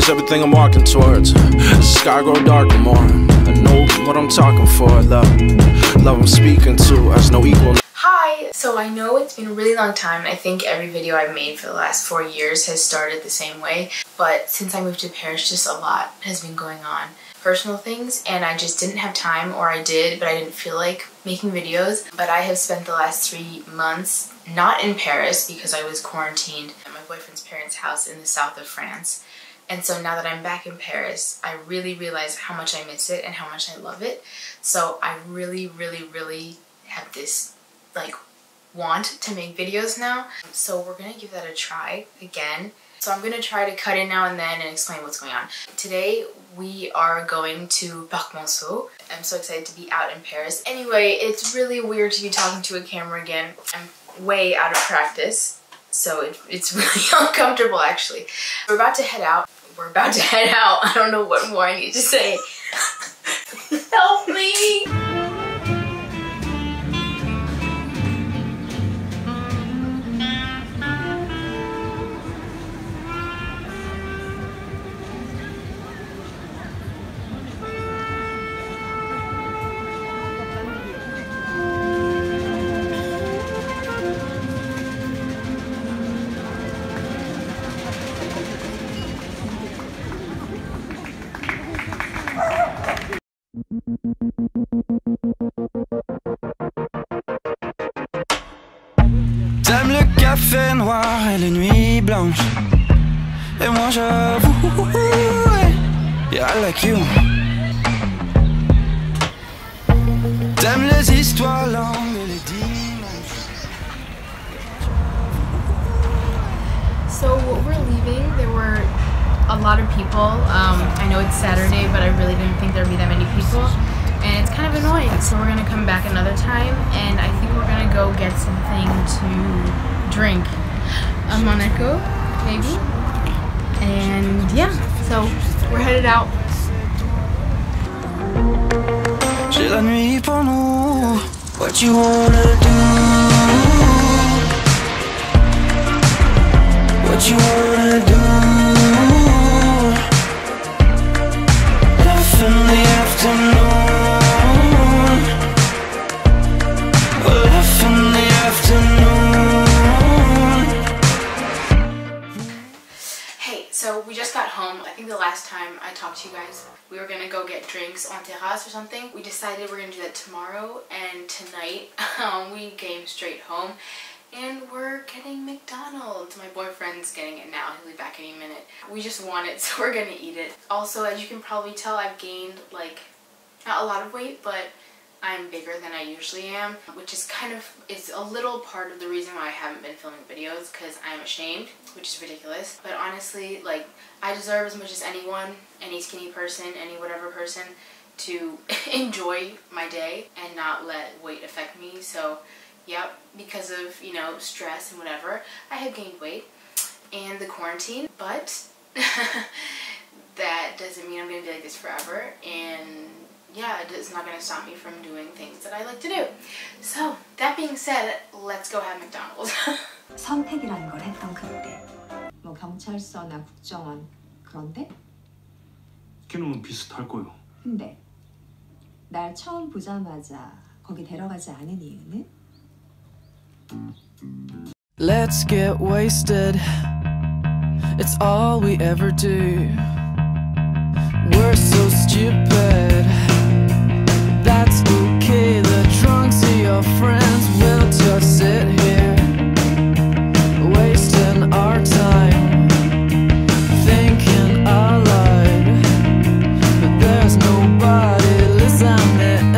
is everything I'm walking towards. The sky grow darker more. I know what I'm talking for. Love I'm speaking to has no equal. Hi! So I know it's been a really long time. I think every video I've made for the last 4 years has started the same way. But since I moved to Paris, just a lot has been going on. Personal things, and I just didn't have time, or I did, but I didn't feel like making videos. But I have spent the last 3 months not in Paris because I was quarantined at my boyfriend's parents' house in the south of France. And so now that I'm back in Paris, I really realize how much I miss it and how much I love it. So I really have this like want to make videos now. So we're gonna give that a try again. So I'm gonna try to cut in now and then and explain what's going on. Today we are going to Parc Monceau. I'm so excited to be out in Paris. Anyway, it's really weird to be talking to a camera again. I'm way out of practice, so it's really uncomfortable actually. We're about to head out. I don't know what more I need to say. Help me! T'aimes le café noir et les nuits blanches. Et moi j'avoue, yeah, I like you. T'aimes les histoires longues et les dimanches. So we're leaving. There were a lot of people. I know it's Saturday, but I really didn't think there'd be that many people. And it's kind of annoying, so we're gonna come back another time, and I think we're gonna go get something to drink. A Monaco, maybe? And yeah, so we're headed out. J'ai la nuit pour nous. What you wanna do? What you wanna do? Love in the afternoon. So we just got home. I think the last time I talked to you guys, we were gonna go get drinks on terrasse or something. We decided we're gonna do that tomorrow, and tonight we came straight home and we're getting McDonald's. My boyfriend's getting it now. He'll be back any minute. We just want it, so we're gonna eat it. Also, as you can probably tell, I've gained like not a lot of weight, but I'm bigger than I usually am, which is it's a little part of the reason why I haven't been filming videos, because I'm ashamed, which is ridiculous. But honestly, like, I deserve as much as anyone, any skinny person, any whatever person, to enjoy my day and not let weight affect me. So, yep, because of, you know, stress and whatever, I have gained weight and the quarantine, but that doesn't mean I'm gonna be like this forever. And yeah, it's not going to stop me from doing things that I like to do. So, that being said, let's go have McDonald's. 선택이라는 걸 했던 그때 뭐 경찰서나 국정원 그런데? 걔는 비슷할 거요. 근데 날 처음 보자마자 거기 데려가지 않은 이유는? Let's get wasted. It's all we ever do. We're so stupid. That's okay, the drunks are your friends. We'll just sit here, wasting our time, thinking out loud, but there's nobody listening.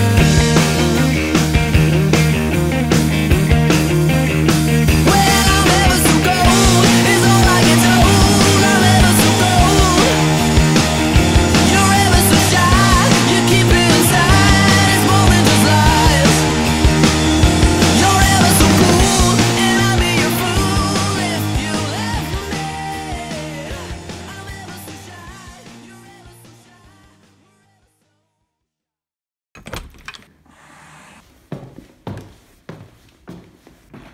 Well, I'm ever so cold, is all I get told. I'm ever so cold. You're ever so shy, you keep it inside. It's more than just lies. You're ever so cool, and I'll be your fool if you let me. I'm ever so shy, you're ever so shy.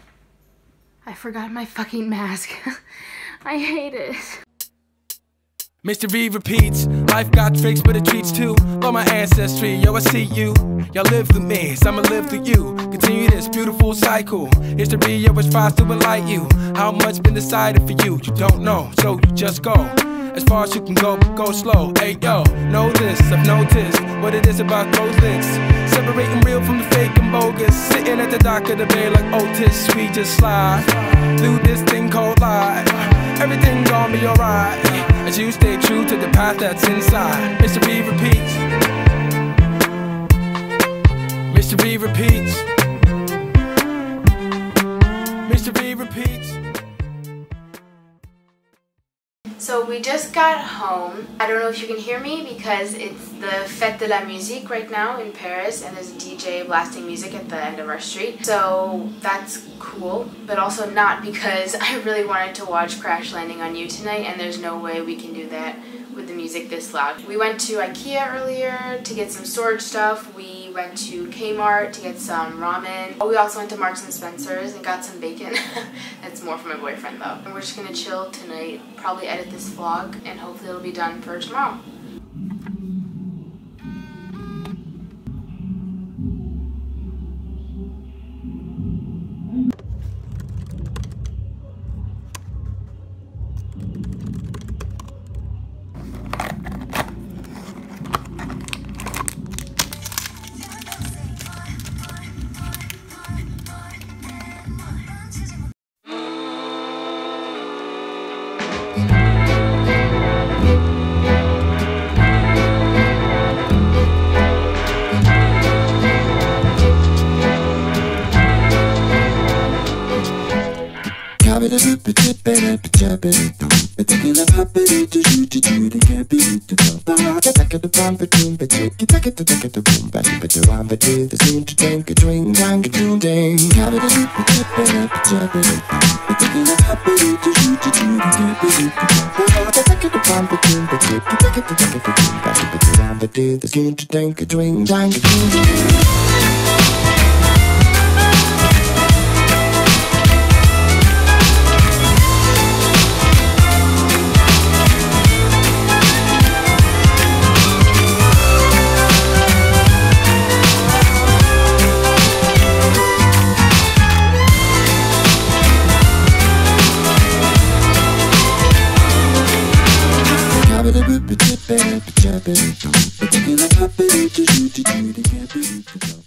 I forgot my fucking mask. I hate it. Mystery repeats, life got tricks but it treats too. Love my ancestry, yo I see you. Y'all live through me, so I'ma live through you. Continue this beautiful cycle. History always tries to enlighten you. How much been decided for you? You don't know, so you just go as far as you can go, but go slow. Hey yo, know this, I've noticed what it is about those links. Separating real from the fake and bogus. Sitting at the dock of the bay like Otis. We just slide through this thing called life. Everything gon' be alright as you stay true to the path that's inside. Mystery repeats. Mystery repeats. Mystery repeats. So we just got home. I don't know if you can hear me because it's the Fête de la Musique right now in Paris and there's a DJ blasting music at the end of our street. So that's cool, but also not because I really wanted to watch Crash Landing on You tonight and there's no way we can do that with the music this loud. We went to IKEA earlier to get some storage stuff. We went to Kmart to get some ramen. We also went to Marks and Spencer's and got some bacon. That's more for my boyfriend though. And we're just gonna chill tonight, probably edit this vlog, and hopefully it'll be done for tomorrow. But